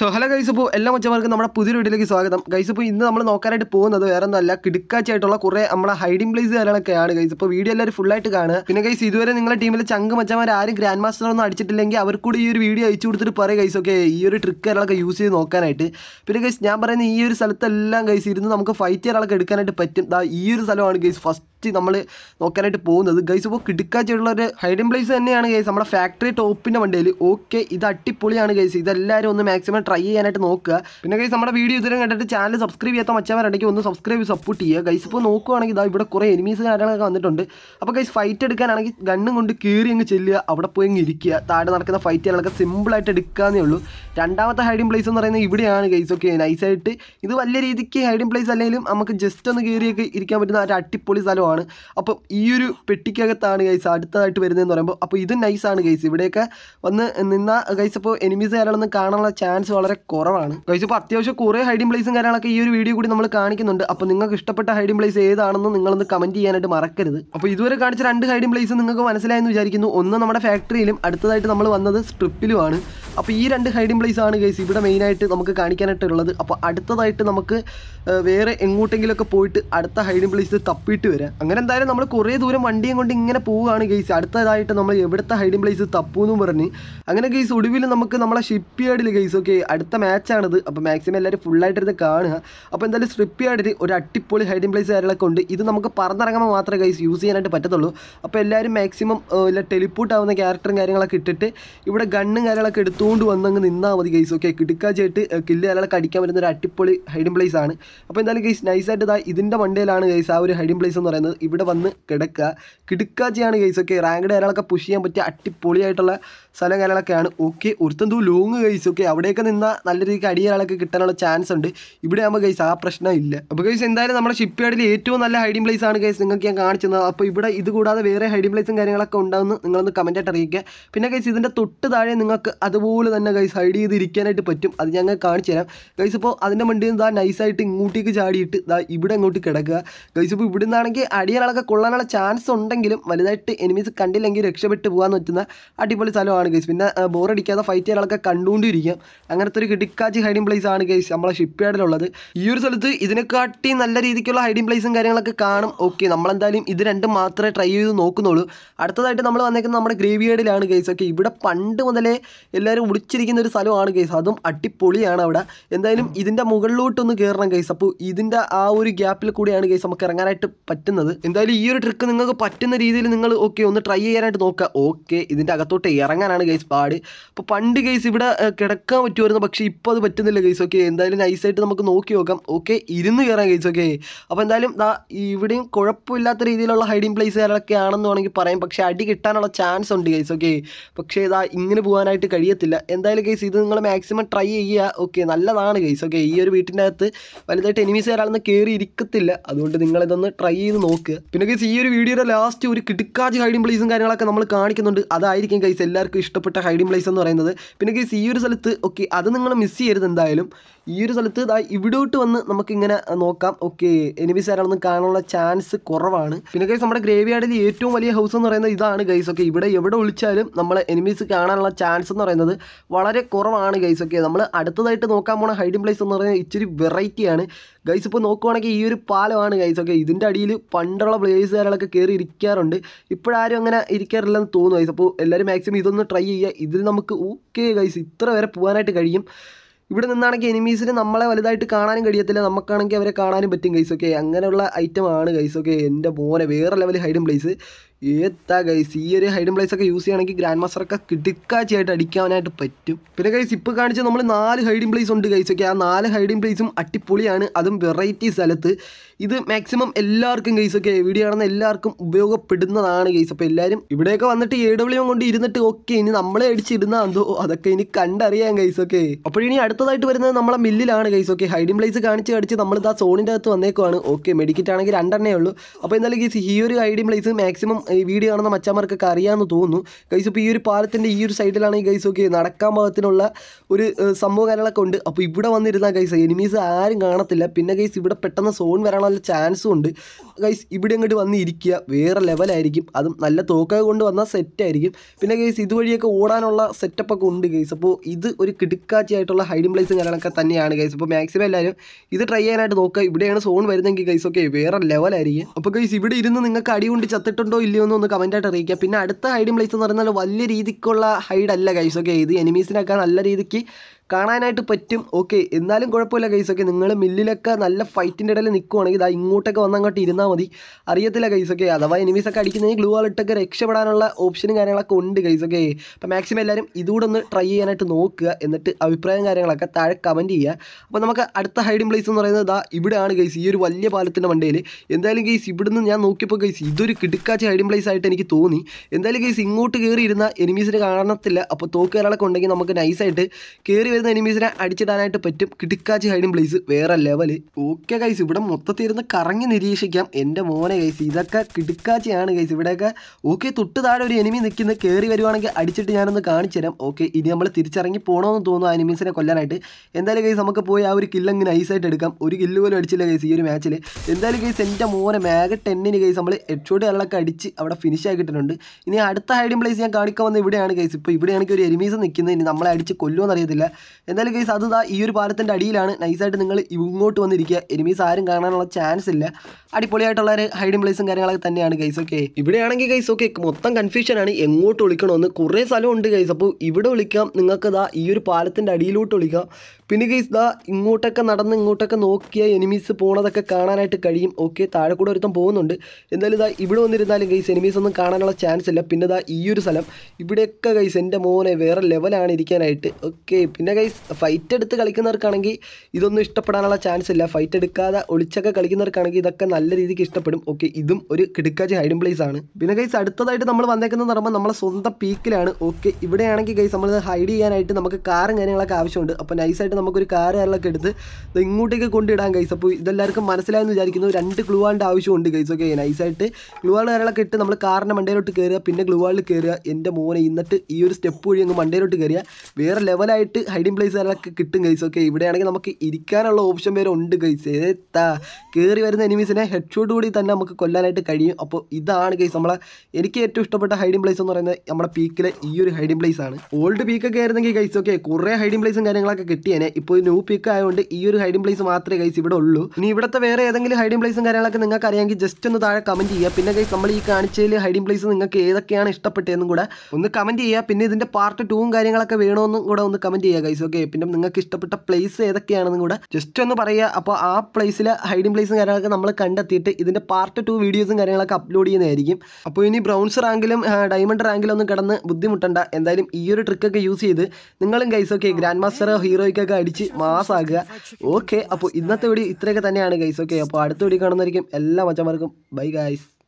So hello guys, ഇപ്പോൾ എല്ലാ മച്ചന്മാർക്കും നമ്മുടെ പുതിയൊരു വീഡിയോയിലേക്ക് സ്വാഗതം. ഗൈസ്, ഇപ്പോൾ ഇന്ന് നമ്മൾ നോക്കാനായിട്ട് പോകുന്നത് വേറെ ഒന്നല്ല, കിടുക്കാച്ചായിട്ടുള്ള കുറേ നമ്മുടെ ഹൈഡിംഗ് പ്ലേസ് കാര്യങ്ങളൊക്കെയാണ് ഗൈസ്. ഇപ്പോൾ വീഡിയോ എല്ലാവരും ഫുള്ളായിട്ട് കാണുക. പിന്നെ ഗൈസ്, ഇതുവരെ നിങ്ങളുടെ ടീമിൽ ചങ്ക് മച്ചന്മാർ ആരും ഗ്രാൻഡ് മാസ്റ്റർ ഒന്നും അടിച്ചിട്ടില്ലെങ്കിൽ അവർക്കൂടി ഈ ഒരു വീഡിയോ അയച്ചു കൊടുത്തിട്ട് പറയും ഗൈസ്, ഓക്കെ ഈ ഒരു ട്രിക്ക് കാര്യങ്ങളൊക്കെ യൂസ് ചെയ്ത് നോക്കാനായിട്ട്. പിന്നെ ഗൈസ്, ഞാൻ പറയുന്ന ഈ ഒരു സ്ഥലത്തെല്ലാം ഗൈസ് ഇരുന്ന് നമുക്ക് ഫൈറ്റ് കാര്യങ്ങളൊക്കെ എടുക്കാനായിട്ട് പറ്റും. ഈ ഒരു സ്ഥലമാണ് ഗൈസ് ഫസ്റ്റ് നമ്മൾ നോക്കാനായിട്ട് പോകുന്നത് ഗൈസ്. ഇപ്പോൾ കിടുക്കാച്ചായിട്ടുള്ള ഒരു ഹൈഡിംഗ് പ്ലേസ് തന്നെയാണ് ഗൈസ് നമ്മുടെ ഫാക്ടറി ടോപ്പിൻ്റെ വണ്ടിയിൽ. ഓക്കെ, ഇത് അടിപൊളിയാണ് ഗൈസ്, ഇതെല്ലാവരും ഒന്ന് മാക്സിമം ട്രൈ ചെയ്യാനായിട്ട് നോക്കുക. പിന്നെ ഗൈസ്, നമ്മുടെ വീഡിയോ ഇതുവരെ കണ്ടിട്ട് ചാനൽ സബ്സ്ക്രൈബ് ചെയ്യാത്ത മച്ചവരുണ്ടെങ്കിൽ ഒന്ന് സബ്സ്ക്രൈബ് സപ്പോർട്ട് ചെയ്യുക ഗൈസ്. ഇപ്പോൾ നോക്കുകയാണെങ്കിൽ ഇതാ ഇവിടെ കുറേ എനിമീസ് കാര്യങ്ങളൊക്കെ വന്നിട്ടുണ്ട്. അപ്പോൾ ഗൈസ്, ഫൈറ്റ് എടുക്കാനാണെങ്കിൽ ഗണ്ണും കൊണ്ട് കീറി അങ്ങ് ചെല്ലുക, അവിടെ പോയി അങ്ങ് ഇരിക്കുക. താഴെ നടക്കുന്ന ഫൈറ്റുകളൊക്കെ സിമ്പിളായിട്ട് എടുക്കാമെന്നേ ഉള്ളൂ. രണ്ടാമത്തെ ഹൈഡിംഗ് പ്ലേസ് എന്ന് പറയുന്നത് ഇവിടെയാണ് ഗൈസ്. ഓക്കെ, നൈസായിട്ട് ഇത് വലിയ രീതിക്ക് ഹൈഡിംഗ് പ്ലേസ് അല്ലെങ്കിലും നമുക്ക് ജസ്റ്റ് ഒന്ന് കീറിയൊക്കെ ഇരിക്കാൻ പറ്റുന്ന ഒരു അടിപൊളി സ്ഥലമാണ്. അപ്പം ഈ ഒരു പെട്ടിക്കകത്താണ് ഗൈസ് അടുത്തതായിട്ട് വരുന്നതെന്ന് പറയുമ്പോൾ, അപ്പോൾ ഇത് നൈസാണ് ഗൈസ്. ഇവിടെയൊക്കെ വന്ന് നിന്ന ഗൈസ് ഇപ്പോൾ എനിമീസ് കാര്യങ്ങളൊന്നും കാണാനുള്ള ചാൻസ് വളരെ കുറവാണ് ഗൈസ്. ഇപ്പോൾ അത്യാവശ്യം കുറേ ഹൈഡിംഗ് പ്ലേസും കാര്യങ്ങളൊക്കെ ഈ ഒരു വീഡിയോ കൂടി നമ്മൾ കാണിക്കുന്നുണ്ട്. അപ്പോൾ നിങ്ങൾക്ക് ഇഷ്ടപ്പെട്ട ഹൈഡിംഗ് പ്ലേസ് ഏതാണെന്ന് നിങ്ങളൊന്ന് കമൻറ്റ് ചെയ്യാനായിട്ട് മറക്കരുത്. അപ്പോൾ ഇതുവരെ കാണിച്ച രണ്ട് ഹൈഡിംഗ് പ്ലേസ് നിങ്ങൾക്ക് മനസ്സിലായെന്ന് വിചാരിക്കുന്നു. ഒന്ന് നമ്മുടെ ഫാക്ടറിയിലും അടുത്തതായിട്ട് നമ്മൾ വന്നത് സ്ട്രിപ്പിലുമാണ്. അപ്പോൾ ഈ രണ്ട് ഹൈഡിംഗ് പ്ലേസ് ആണ് ഗൈസ് ഇവിടെ മെയിനായിട്ട് നമുക്ക് കാണിക്കാനായിട്ടുള്ളത്. അപ്പോൾ അടുത്തതായിട്ട് നമുക്ക് വേറെ എങ്ങോട്ടെങ്കിലുമൊക്കെ പോയിട്ട് അടുത്ത ഹൈഡിംഗ് പ്ലേസ് തപ്പിയിട്ട് വരാം. അങ്ങനെ എന്തായാലും നമ്മൾ കുറേ ദൂരം വണ്ടിയും കൊണ്ട് ഇങ്ങനെ പോവുകയാണ് ഗൈസ്. അടുത്തതായിട്ട് നമ്മൾ എവിടുത്തെ ഹൈഡിംഗ് പ്ലേസ് തപ്പൂന്നും പറഞ്ഞ് അങ്ങനെ ഗൈസ് ഒടുവിൽ നമുക്ക് നമ്മളെ ഷിപ്പ് യാർഡിൽ ഗൈസ്, ഓക്കെ അടുത്ത മാച്ചാണിത്. അപ്പോൾ മാക്സിമം എല്ലാവരും ഫുള്ളായിട്ടിരുന്ന് കാണുക. അപ്പോൾ എന്തായാലും ഷിപ്പ് യാർഡിൽ ഒരു അടിപൊളി ഹൈഡിംഗ് പ്ലേസ് കാര്യങ്ങളൊക്കെ ഉണ്ട്. ഇത് നമുക്ക് പറന്നിറങ്ങുമ്പോൾ മാത്രമേ ഗൈസ് യൂസ് ചെയ്യാനായിട്ട് പറ്റത്തുള്ളൂ. അപ്പോൾ എല്ലാവരും മാക്സിമം ടെലിപ്പോർട്ട് ആവുന്ന ക്യാരക്ടറും കാര്യങ്ങളൊക്കെ ഇട്ടിട്ട് ഇവിടെ ഗണ്ണും കാര്യങ്ങളൊക്കെ എടുത്തുകൊണ്ട് വന്നങ്ങ് നിന്നാൽ മതി ഗൈസ്. ഓക്കെ, കിടുക്കാച്ചായിട്ട് കില്ല് കാര്യങ്ങളൊക്കെ അടിക്കാൻ പറ്റുന്ന ഒരു അടിപൊളി ഹൈഡിംഗ് പ്ലേസ് ആണ്. അപ്പോൾ എന്തായാലും ഗൈസ് നൈസായിട്ട് ഇതാ ഇതിൻ്റെ മണ്ടയിലാണ് ഗൈസ് ആ ഒരു ഹൈഡിംഗ് പ്ലേസ് എന്ന് പറയുന്നത്. ഇവിടെ വന്ന് കിടക്കുക, കിടുക്കാച്ചയാണ് ഗൈസ്. ഓക്കെ, റാങ്ക്ഡ് കാര്യങ്ങളൊക്കെ പുഷ് ചെയ്യാൻ പറ്റിയ അടിപൊളിയായിട്ടുള്ള സ്ഥലം കാര്യങ്ങളൊക്കെയാണ്. ഓക്കെ, ഒരുത്തെന്തോ ലോങ് ഗൈസ്. ഓക്കെ, അവിടെയൊക്കെ നിന്നാൽ നല്ല രീതിക്ക് അടിയാളൊക്കെ കിട്ടാനുള്ള ചാൻസ് ഉണ്ട്. ഇവിടെ ആകുമ്പോൾ ഗൈസ് ആ പ്രശ്നം ഇല്ല. അപ്പോൾ ഗൈസ് എന്തായാലും നമ്മുടെ ഷിപ്പ് യാർഡിൽ ഏറ്റവും നല്ല ഹൈഡിംഗ് പ്ലേസ് ആണ് ഗൈസ് നിങ്ങൾക്ക് ഞാൻ കാണിച്ചത്. അപ്പോൾ ഇവിടെ ഇത് കൂടാതെ വേറെ ഹൈഡിംഗ് പ്ലേസും കാര്യങ്ങളൊക്കെ ഉണ്ടാകുമെന്ന് നിങ്ങളൊന്ന് കമൻറ്റായിട്ട് അറിയിക്കുക. പിന്നെ ഗൈസ് ഇതിൻ്റെ തൊട്ട് താഴെ നിങ്ങൾക്ക് അതുപോലെ തന്നെ ഗൈസ് ഹൈഡ് ചെയ്ത് ഇരിക്കാനായിട്ട് പറ്റും. അത് ഞങ്ങൾ കാണിച്ചു തരാം ഗൈസ്. ഇപ്പോൾ അതിൻ്റെ വണ്ടിയിൽ നിന്ന് നൈസായിട്ട് ഇങ്ങോട്ടേക്ക് ചാടിയിട്ട് ഇവിടെ അങ്ങോട്ട് കിടക്കുക ഗൈസ്. ഇപ്പോൾ ഇവിടെ നിന്നാണെങ്കിൽ അടിയാളൊക്കെ കൊള്ളാനുള്ള ചാൻസ് ഉണ്ടെങ്കിലും വലുതായിട്ട് എനിമീസ് കണ്ടില്ലെങ്കിൽ രക്ഷപ്പെട്ട് പോകാൻ പറ്റുന്ന അടിപൊളി സ്ഥലമാണ് ഗൈസ്. പിന്നെ ബോറടിക്കാതെ ഫൈറ്റ് ചെയ്യാനൊക്കെ കണ്ടുകൊണ്ടിരിക്കാം. അങ്ങനത്തെ ഒരു കിടുക്കാച്ചി ഹൈഡിംഗ് പ്ലേസ് ആണ് ഗൈസ് നമ്മളെ ഷിപ്പ് യാർഡിലുള്ളത്. ഈ ഒരു സ്ഥലത്ത് ഇതിനെക്കാട്ടി നല്ല രീതിക്കുള്ള ഹൈഡിംഗ് പ്ലേസും കാര്യങ്ങളൊക്കെ കാണും. ഓക്കെ, നമ്മളെന്തായാലും ഇത് രണ്ടും മാത്രമേ ട്രൈ ചെയ്ത് നോക്കുന്നുള്ളൂ. അടുത്തതായിട്ട് നമ്മൾ വന്നേക്കുന്നത് നമ്മുടെ ഗ്രേവ് യാർഡിലാണ് ഗൈസ്. ഓക്കെ, ഇവിടെ പണ്ട് മുതലേ എല്ലാവരും ഒളിച്ചിരിക്കുന്ന ഒരു സ്ഥലമാണ് ഗൈസ്. അതും അടിപൊളിയാണ് അവിടെ. എന്തായാലും ഇതിൻ്റെ മുകളിലോട്ടൊന്ന് കയറണം ഗൈസ്. അപ്പോൾ ഇതിൻ്റെ ആ ഒരു ഗ്യാപ്പിൽ കൂടിയാണ് ഗൈസ് നമുക്ക് ഇറങ്ങാനായിട്ട് പറ്റുന്നത്. എന്തായാലും ഈ ഒരു ട്രിക്ക് നിങ്ങൾക്ക് പറ്റുന്ന രീതിയിൽ നിങ്ങൾ ഓക്കെ ഒന്ന് ട്രൈ ചെയ്യാനായിട്ട് നോക്കുക. ഓക്കെ, ഇതിൻ്റെ അകത്തോട്ട് ഇറങ്ങാനാണ് ഗൈസ് പാട്. അപ്പോൾ പണ്ട് ഗൈസ് ഇവിടെ കിടക്കാൻ പറ്റുമായിരുന്നു, പക്ഷേ ഇപ്പോൾ അത് പറ്റുന്നില്ല ഗൈസ്. ഓക്കെ, എന്തായാലും നൈസായിട്ട് നമുക്ക് നോക്കി നോക്കാം. ഓക്കെ, ഇരുന്ന് കയറാം ഗൈസ്. ഓക്കെ, അപ്പോൾ എന്തായാലും ഇവിടെയും കുഴപ്പമില്ലാത്ത രീതിയിലുള്ള ഹൈഡിംഗ് പ്ലേസുകളൊക്കെ ആണെന്ന് വേണമെങ്കിൽ പറയാം. പക്ഷേ അടി കിട്ടാനുള്ള ചാൻസ് ഉണ്ട് ഗൈസ്. ഓക്കെ, പക്ഷേ ഇങ്ങനെ പോകാനായിട്ട് കഴിയത്തില്ല. എന്തായാലും ഗൈസ് ഇത് നിങ്ങൾ മാക്സിമം ട്രൈ ചെയ്യുക. ഓക്കെ, നല്ലതാണ് ഗൈസ്. ഓക്കെ, ഈ ഒരു വീട്ടിൻ്റെ അകത്ത് വലുതായിട്ട് എനിമീസ് ഒരാളൊന്നും കയറി ഇരിക്കത്തില്ല. അതുകൊണ്ട് നിങ്ങളിതൊന്ന് ട്രൈ ചെയ്ത് നോക്കുക. പിന്നെ ഗൈസ് ഈ ഒരു വീഡിയോയുടെ ലാസ്റ്റ് ഒരു കിടുക്കാച്ച് ഹൈഡിംഗ് പ്ലേസും കാര്യങ്ങളൊക്കെ നമ്മൾ കാണിക്കുന്നുണ്ട്. അതായിരിക്കും ഗൈസ് എല്ലാവർക്കും ഇഷ്ടപ്പെട്ട ഹൈഡിംഗ് പ്ലേസ് എന്ന് പറയുന്നത്. പിന്നെ ഗൈസ് ഈ ഒരു സ്ഥലത്ത് ഓക്കെ അത് നിങ്ങൾ മിസ് ചെയ്യരുത്. എന്തായാലും ഈ ഒരു സ്ഥലത്ത് ഇവിടോട്ട് വന്ന് നമുക്കിങ്ങനെ നോക്കാം. ഓക്കെ, എനിമീസ് ആരാളൊന്നും കാണാനുള്ള ചാൻസ് കുറവാണ്. പിന്നെ ഗൈസ് നമ്മുടെ ഗ്രേവ് യാർഡിൽ ഏറ്റവും വലിയ ഹൗസ് എന്ന് പറയുന്നത് ഇതാണ് ഗൈസ്. ഓക്കെ, ഇവിടെ എവിടെ ഒളിച്ചാലും നമ്മളെ എനിമീസ് കാണാനുള്ള ചാൻസ് എന്ന് പറയുന്നത് വളരെ കുറവാണ് ഗൈസ്. ഓക്കെ, നമ്മൾ അടുത്തതായിട്ട് നോക്കാൻ പോണ ഹൈഡിംഗ് പ്ലേസ് എന്ന് പറയുന്നത് ഇച്ചിരി വെറൈറ്റിയാണ് ഗൈസ്. ഇപ്പോൾ നോക്കുവാണെങ്കിൽ ഈ ഒരു പാലമാണ് ഗൈസ്. ഓക്കെ, ഇതിൻ്റെ അടിയിൽ പണ്ടുള്ള പ്ലേസുകാരൊക്കെ കയറി ഇരിക്കാറുണ്ട്. ഇപ്പോഴാരും അങ്ങനെ ഇരിക്കാറില്ലെന്ന് തോന്നുന്നു ഗൈസ്. അപ്പോൾ എല്ലാവരും മാക്സിമം ഇതൊന്ന് ട്രൈ ചെയ്യുക. ഇതിൽ നമുക്ക് ഓക്കെ ഗൈസ് ഇത്ര വരെ പോകാനായിട്ട് കഴിയും. ഇവിടെ നിന്നാണെങ്കിൽ എനിമീസിന് നമ്മളെ വലുതായിട്ട് കാണാനും കഴിയത്തില്ല, നമുക്കാണെങ്കിൽ അവരെ കാണാനും പറ്റും ഗൈസ്. ഓക്കെ, അങ്ങനെയുള്ള ഐറ്റമാണ് ഗൈസ്. ഓക്കെ, എൻ്റെ മോനെ വേറെ ലെവൽ ഹൈഡിംഗ് പ്ലേസ് ഏത്താ ഗൈസ്. ഈ ഒരു ഹൈഡിംഗ് പ്ലേസ് ഒക്കെ യൂസ് ചെയ്യുകയാണെങ്കിൽ ഗ്രാൻഡ് മാസ്റ്ററൊക്കെ കിടുക്കാച്ചായിട്ട് അടിക്കാനായിട്ട് പറ്റും. പിന്നെ ഗൈസ് ഇപ്പോൾ കാണിച്ച നമ്മൾ 4 ഹൈഡിംഗ് പ്ലേസ് ഉണ്ട് ഗൈസ്. ഒക്കെ, ആ 4 ഹൈഡിംഗ് പ്ലേസും അടിപൊളിയാണ്, അതും വെറൈറ്റി സ്ഥലത്ത്. ഇത് മാക്സിമം എല്ലാവർക്കും ഗൈസ് ഒക്കെ വീഡിയോ കാണുന്ന എല്ലാവർക്കും ഉപയോഗപ്പെടുന്നതാണ് ഗൈസ്. അപ്പോൾ എല്ലാവരും ഇവിടെയൊക്കെ വന്നിട്ട് AW കൊണ്ട് ഇരുന്നിട്ട് ഓക്കെ ഇനി നമ്മളെ അടിച്ചിടുന്ന എന്തോ അതൊക്കെ ഇനി കണ്ടറിയാം ഗൈസ്. ഓക്കെ, അപ്പോഴിനി അടുത്തതായിട്ട് വരുന്നത് നമ്മളെ മില്ലിലാണ് ഗൈസ്. ഓക്കെ, ഹൈഡിംഗ് പ്ലേസ് കാണിച്ച് നമ്മളിതാ സോണിൻ്റെ അകത്ത് വന്നേക്കുവാണ്. ഓക്കെ, മെഡിക്കറ്റ് ആണെങ്കിൽ 2 ഉള്ളൂ. അപ്പോൾ എന്തായാലും ഗൈസ് ഈ ഒരു ഹൈഡിംഗ് പ്ലേസ് മാക്സിമം ഈ വീഡിയോ കാണുന്ന മച്ചാന്മാർക്കൊക്കെ അറിയാമെന്ന് തോന്നുന്നു ഗൈസ്. ഇപ്പോൾ ഈ ഒരു പാലത്തിൻ്റെ ഈ ഒരു സൈഡിലാണ് ഈ ഗൈസ് ഒക്കെ നടക്കാൻ പാകത്തിനുള്ള ഒരു സംഭവം കാര്യങ്ങളൊക്കെ ഉണ്ട്. അപ്പോൾ ഇവിടെ വന്നിരുന്ന ഗൈസ് എനിമീസ് ആരും കാണത്തില്ല. പിന്നെ ഗൈസ് ഇവിടെ പെട്ടെന്ന് സോൺ വരാനുള്ള ചാൻസും ഉണ്ട് ഗൈസ്. ഇവിടെ അങ്ങോട്ട് വന്ന് ഇരിക്കുക വേറെ ലെവലായിരിക്കും, അതും നല്ല തോക്കൊക്കെ കൊണ്ട് വന്നാൽ സെറ്റായിരിക്കും. പിന്നെ ഗൈസ് ഇതുവഴിയൊക്കെ ഓടാനുള്ള സെറ്റപ്പൊക്കെ ഉണ്ട് ഗൈസ്. അപ്പോൾ ഇത് ഒരു കിടുക്കാച്ചിയായിട്ടുള്ള ഹൈഡിംഗ് പ്ലേസും കാര്യങ്ങളൊക്കെ തന്നെയാണ് ഗൈസ്. അപ്പോൾ മാക്സിമം എല്ലാവരും ഇത് ട്രൈ ചെയ്യാനായിട്ട് നോക്കുക. ഇവിടെയാണ് സോൺ വരുന്നതെങ്കിൽ ഗൈസ് ഒക്കെ വേറെ ലെവലായിരിക്കും. അപ്പോൾ ഗൈസ് ഇവിടെ ഇരുന്ന് നിങ്ങൾക്ക് അടി കൊണ്ട് ചത്തിട്ടുണ്ടോ ഇല്ലയോ എന്നൊന്ന് കമൻറ്റായിട്ട് അറിയിക്കുക. പിന്നെ അടുത്ത ഹൈഡിംഗ് പ്ലേസ് എന്ന് പറയുന്നത് വലിയ രീതിക്കുള്ള ഹൈഡല്ല ഗൈസ് ഒക്കെ. ഇത് എനിമീസിനൊക്കെ നല്ല രീതിക്ക് കാണാനായിട്ട് പറ്റും. ഓക്കെ, എന്നാലും കുഴപ്പമില്ല ഗൈസൊക്കെ. നിങ്ങൾ മില്ലിലൊക്കെ നല്ല ഫൈറ്റിൻ്റെ ഇടയിൽ നിൽക്കുവാണെങ്കിൽ ഇതാ ഇങ്ങോട്ടൊക്കെ വന്ന് അങ്ങോട്ട് ഇരുന്നാൽ മതി. അറിയത്തില്ല ഗൈസൊക്കെ, അഥവാ എനിമീസൊക്കെ അടിക്കുന്നതിന് ഗ്ലൂ വാളിട്ടൊക്കെ രക്ഷപ്പെടാനുള്ള ഓപ്ഷനും കാര്യങ്ങളൊക്കെ ഉണ്ട് ഗൈസൊക്കെ. അപ്പോൾ മാക്സിമം എല്ലാവരും ഇതുകൂടെ ഒന്ന് ട്രൈ ചെയ്യാനായിട്ട് നോക്കുക. എന്നിട്ട് അഭിപ്രായം കാര്യങ്ങളൊക്കെ താഴെ കമൻറ്റ് ചെയ്യുക. അപ്പോൾ നമുക്ക് അടുത്ത ഹൈഡിംഗ് പ്ലേസ് എന്ന് പറയുന്നത് ഇതാ ഇവിടെയാണ് ഗൈസ്, ഈ ഒരു വലിയ പാലത്തിൻ്റെ മണ്ടയിൽ. എന്തായാലും ഗൈസ് ഇവിടുന്ന് ഞാൻ നോക്കിയപ്പോൾ ഗൈസ് ഇതൊരു കിടുക്കാച്ച ഹൈഡിംഗ് പ്ലേസ് ആയിട്ട് എനിക്ക് തോന്നി. എന്തായാലും ഗൈസ് ഇങ്ങോട്ട് കയറി ഇരുന്ന എനിമീസിനെ കാണത്തില്ല. അപ്പോൾ തോക്ക് കാര്യങ്ങളൊക്കെ ഉണ്ടെങ്കിൽ നമുക്ക് നൈസായിട്ട് കയറി എനിമീസിനെ അടിച്ചിടാനായിട്ട് പറ്റും. കിടുക്കാച്ചി ഹൈഡിംഗ് പ്ലേസ് വേറെ ലെവല്. ഓക്കെ ഗൈസ്, ഇവിടെ മൊത്തത്തിൽ ഇരുന്ന് കറങ്ങി നിരീക്ഷിക്കാം. എൻ്റെ മോനെ ഗൈസ് ഇതൊക്കെ കിടുക്കാച്ചിയാണ് ഗൈസ്. ഇവിടെയൊക്കെ ഓക്കെ തൊട്ട് താഴെ ഒരു എനിമി നിൽക്കുന്നത്, കയറി വരുവാണെങ്കിൽ അടിച്ചിട്ട് ഞാനൊന്ന് കാണിച്ചു തരാം. ഓക്കെ, ഇനി നമ്മൾ തിരിച്ചിറങ്ങി പോകണമെന്ന് തോന്നുന്നു ആ എനിമീസിനെ കൊല്ലാനായിട്ട്. എന്തായാലും ഗൈസ് നമുക്ക് പോയി ആ ഒരു കില്ലങ്ങ് നൈസായിട്ട് എടുക്കാം. ഒരു കില്ല് പോലും അടിച്ചില്ല ഗൈസ് ഈ ഒരു മാച്ചിൽ. എന്തായാലും ഗൈസ് എൻ്റെ മോനെ മാഗ് 10 ഗൈസ് നമ്മൾ ഹെഡ്ഷോട്ട് കാര്യങ്ങളൊക്കെ അടിച്ച് അവിടെ ഫിനിഷ് ആക്കിയിട്ടുണ്ട്. ഇനി അടുത്ത ഹൈഡിംഗ് പ്ലേസ് ഞാൻ കാണിക്കാൻ വന്നത് ഇവിടെയാണ് ഗൈസ്. ഇപ്പോൾ ഇവിടെയാണെങ്കിൽ ഒരു എനിമീസ് നിൽക്കുന്നത്, ഇനി നമ്മളെ അടിച്ച് കൊല്ലുമെന്ന് അറിയത്തില്ല. എന്തായാലും ഗൈസ് അത് ഈ ഒരു പാലത്തിൻ്റെ അടിയിലാണ്. നൈസായിട്ട് നിങ്ങൾ ഇങ്ങോട്ട് വന്നിരിക്കുക, എനിമീസ് ആരും കാണാനുള്ള ചാൻസ് ഇല്ല. അടിപൊളിയായിട്ടുള്ള ഒരു ഹൈഡിംഗ് പ്ലേസും കാര്യങ്ങളൊക്കെ തന്നെയാണ് ഗൈസ്. ഓക്കെ, ഇവിടെയാണെങ്കിൽ ഗൈസ് ഓക്കെ മൊത്തം കൺഫ്യൂഷനാണ് എങ്ങോട്ട് വിളിക്കണമെന്ന്. കുറേ സ്ഥലമുണ്ട് ഗൈസ്. അപ്പോൾ ഇവിടെ വിളിക്കാം, നിങ്ങൾക്ക് ഈ ഒരു പാലത്തിൻ്റെ അടിയിലോട്ട് വിളിക്കാം. പിന്നെ ഗൈസ് ഇങ്ങോട്ടൊക്കെ നടന്ന് ഇങ്ങോട്ടൊക്കെ നോക്കിയാൽ എനിമീസ് പോണതൊക്കെ കാണാനായിട്ട് കഴിയും. ഓക്കെ, താഴെ കൂടെ ഒരുത്തം പോകുന്നുണ്ട്. എന്തായാലും ഇവിടെ വന്നിരുന്നാലും ഗൈസ് എനിമീസ് ഒന്നും കാണാനുള്ള ചാൻസ് ഇല്ല. പിന്നെ ഈ ഒരു സ്ഥലം ഇവിടെയൊക്കെ ഗൈസ് എൻ്റെ മോനെ വേറെ ലെവലാണ് ഇരിക്കാനായിട്ട്. ഓക്കെ, പിന്നെ ഗൈസ് ഫൈറ്റ് എടുത്ത് കളിക്കുന്നവർക്കാണെങ്കിൽ ഇതൊന്നും ഇഷ്ടപ്പെടാനുള്ള ചാൻസ് ഇല്ല. ഫൈറ്റ് എടുക്കാതെ ഒളിച്ചൊക്കെ കളിക്കുന്നവർക്കാണെങ്കിൽ ഇതൊക്കെ നല്ല രീതിക്ക് ഇഷ്ടപ്പെടും. ഓക്കെ, ഇതും ഒരു കിടുക്കാച്ചി ഹൈഡിംഗ് പ്ലേസ് ആണ്. പിന്നെ ഗൈസ് അടുത്തതായിട്ട് നമ്മൾ വന്നേക്കുന്നത് പറയുമ്പോൾ നമ്മളെ സ്വന്തം പീക്കിലാണ്. ഓക്കെ, ഇവിടെയാണെങ്കിൽ ഗൈസ് നമ്മൾ ഹൈഡ് ചെയ്യാനായിട്ട് നമുക്ക് കാറും കാര്യങ്ങളൊക്കെ ആവശ്യമുണ്ട്. അപ്പോൾ നൈസായിട്ട് നമുക്കൊരു കാർ കാര്യങ്ങളൊക്കെ എടുത്ത് ഇങ്ങോട്ടേക്ക് കൊണ്ടിടാം ഗൈസ്. അപ്പോൾ ഇതെല്ലാവർക്കും മനസ്സിലായെന്ന് വിചാരിക്കുന്നു. 2 ഗ്ലൂ വാളിൻ്റെ ആവശ്യമുണ്ട് ഗൈസ്. ഓക്കെ, നൈസായിട്ട് ഗ്ലൂ വാൾ കാര്യങ്ങളൊക്കെ ഇട്ട് നമ്മൾ കാറിൻ്റെ മണ്ടയിലോട്ട് കയറുക, പിന്നെ ഗ്ലൂ വാളിൽ കയറുക. എൻ്റെ മോനെ എന്നിട്ട് ഈ ഒരു സ്റ്റെപ്പ് വഴി അങ്ങ് മണ്ടയിലോട്ട് കയറുക. വേറെ ലെവലായിട്ട് ഹൈഡിംഗ് പ്ലേസ് കാര്യങ്ങളൊക്കെ കിട്ടും ഗൈസ്. ഓക്കെ, ഇവിടെയാണെങ്കിൽ നമുക്ക് ഇരിക്കാനുള്ള ഓപ്ഷൻ വരെ ഉണ്ട് ഗൈസ്. കയറി വരുന്ന എനിമീസിനെ ഹെഡ്ഷോട്ട് കൂടി തന്നെ നമുക്ക് കൊല്ലാനായിട്ട് കഴിയും. അപ്പോൾ ഇതാണ് ഗൈസ് എനിക്ക് ഏറ്റവും ഇഷ്ടപ്പെട്ട ഹൈഡിംഗ് പ്ലേസ് എന്ന് പറയുന്നത് നമ്മുടെ പീക്കിലെ ഈ ഒരു ഹൈഡിംഗ് പ്ലേസ് ആണ്. ഓൾഡ് പീക്കൊക്കെ ആയിരുന്നെങ്കിൽ ഗൈസ് ഓക്കെ കുറേ ഹൈഡിംഗ് പ്ലേസും കാര്യങ്ങളൊക്കെ കിട്ടിയേനെ. ഇപ്പോൾ ന്യൂ പീക്ക് ആയതുകൊണ്ട് ഈ ഒരു ഹൈഡിംഗ് പ്ലേസ് മാത്രമേ ഗൈസ് ഇവിടെ ഉള്ളൂ. ഇനി ഇവിടുത്തെ വേറെ ഏതെങ്കിലും ഹൈഡിംഗ് പ്ലേസും കാര്യങ്ങളൊക്കെ നിങ്ങൾക്ക് അറിയാമെങ്കിൽ ജസ്റ്റ് ഒന്ന് താഴെ കമൻറ്റ് ചെയ്യുക. പിന്നെ ഗൈസ് നമ്മൾ ഈ കാണിച്ചതിൽ ഹൈഡിംഗ് പ്ലേസ് നിങ്ങൾക്ക് ഏതൊക്കെയാണ് ഇഷ്ടപ്പെട്ടതെന്നും കൂടെ ഒന്ന് കമൻറ്റ് ചെയ്യുക. പിന്നെ ഇതിൻ്റെ പാർട്ട് 2 കാര്യങ്ങളൊക്കെ വേണമെന്നും കൂടെ ഒന്ന് കമൻറ്റ് ചെയ്യുക ഗൈസ്. ഓക്കെ, പിന്നെ നിങ്ങൾക്ക് ഇഷ്ടപ്പെട്ട പ്ലേസ് ഏതൊക്കെയാണെന്നും കൂടെ ജസ്റ്റ് ഒന്ന് പറയുക. അപ്പോൾ ആ പ്ലേസിലെ ഹൈഡിംഗ് പ്ലേസും കാര്യങ്ങളൊക്കെ നമ്മൾ കണ്ടെത്തിയിട്ട് ഇതിൻ്റെ പാർട്ട് 2 വീഡിയോസും കാര്യങ്ങളൊക്കെ അപ്ലോഡ് ചെയ്യുന്നതായിരിക്കും. അപ്പോൾ ഇനി ബ്രൗൺസ് റാങ്കിലും ഡയമണ്ട് റാങ്കിലും ഒന്നും കിടന്ന് ബുദ്ധിമുട്ടണ്ട. എന്തായാലും ഈ ഒരു ട്രിക്കൊക്കെ യൂസ് ചെയ്ത് നിങ്ങളും ഗൈസ് ഓക്കെ ഗ്രാൻഡ് മാസ്റ്ററോ ഹീറോയ്ക്കൊക്കെ അടിച്ച് മാസാക്കുക. ഓക്കെ, അപ്പോൾ ഇന്നത്തെ വീഡിയോ ഇത്രയൊക്കെ തന്നെയാണ് ഗൈസ്. ഓക്കെ, അപ്പോൾ അടുത്ത വീഡിയോ കാണുന്നതായിരിക്കും. എല്ലാ മച്ചന്മാർക്കും ബൈ ഗൈസ്.